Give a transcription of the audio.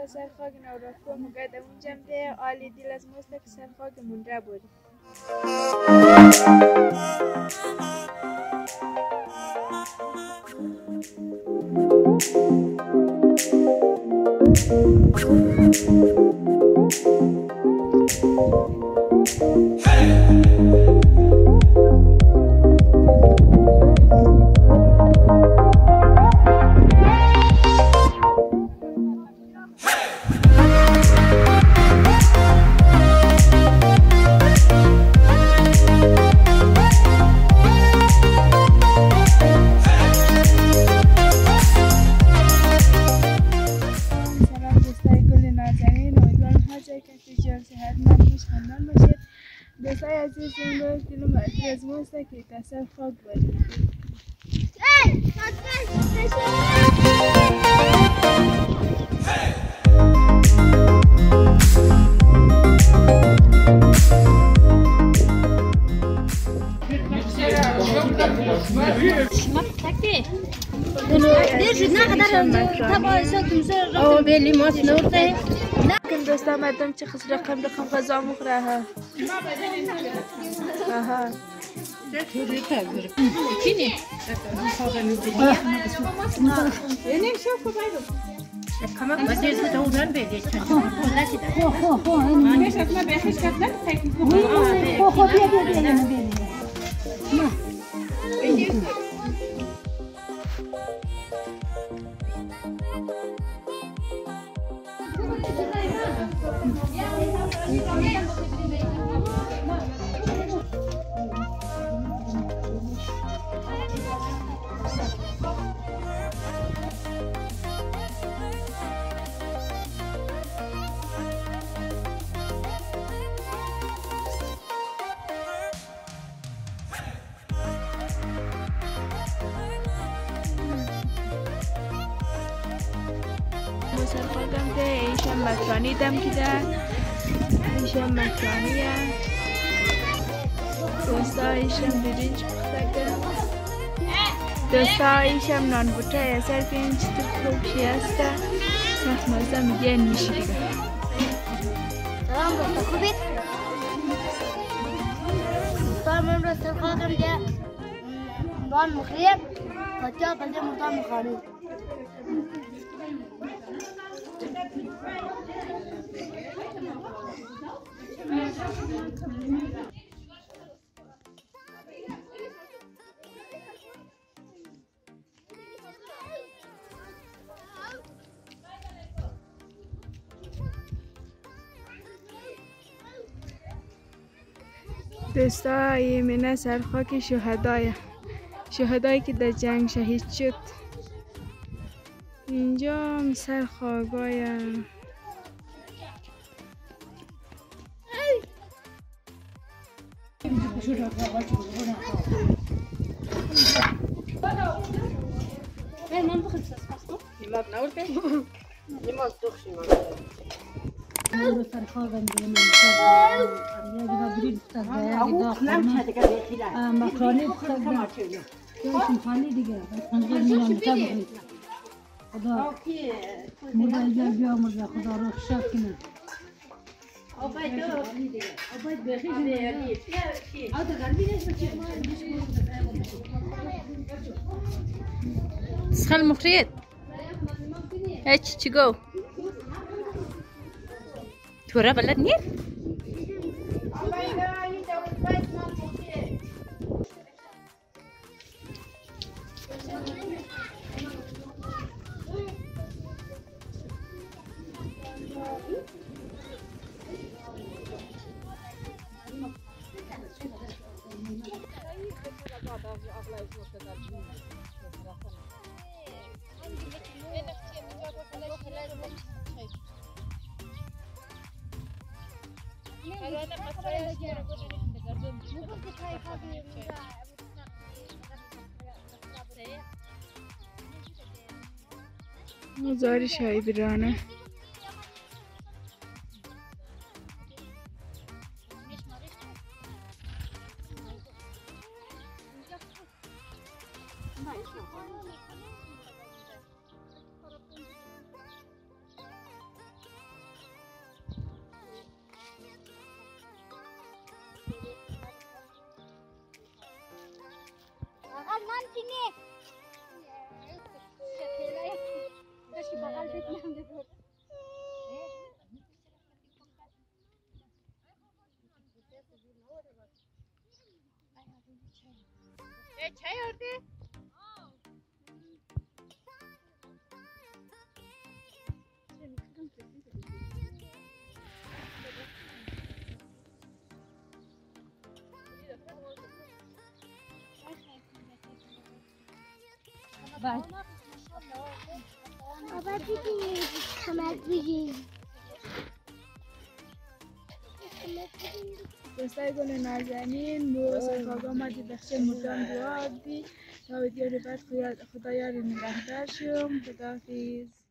سرخاک نورافکو مگه اونجا ده عالی دیل از ماست که سرخاک منره بودی. دوستای عزیز این 2 کیلومتر از ماست که تصف خاک بودیم. لكن دوستا ما دام تخص رقم غذا مخره ها اها مسافرم ده ایشم مکانی دم کده ایشم مکانیه دوستا ایشم برنج پخته دوستا ایشم نان بوته اثر برنج خوبشی هسته سخت مزه میگه میشه دیگه سلام دوستا خوبید؟ دوستا من رو سرخاکم ده دان مخریب خطیا بلده مردان مخانید دوستا یمینه سرخاک شهدایی که در جنگ شهید شد اینجا سرخاکای تسخن المفريد هيك تشيجو تورا بلد نير مزاری شایی برانه چای آورده؟ بابا دیدی کمک بگیر دوستای گل نازنین واسه کاغا آمدی بخشی مردان دعا دی تا ویدیو رو بعد خدا یاری نگهدار شم. خداحافظ.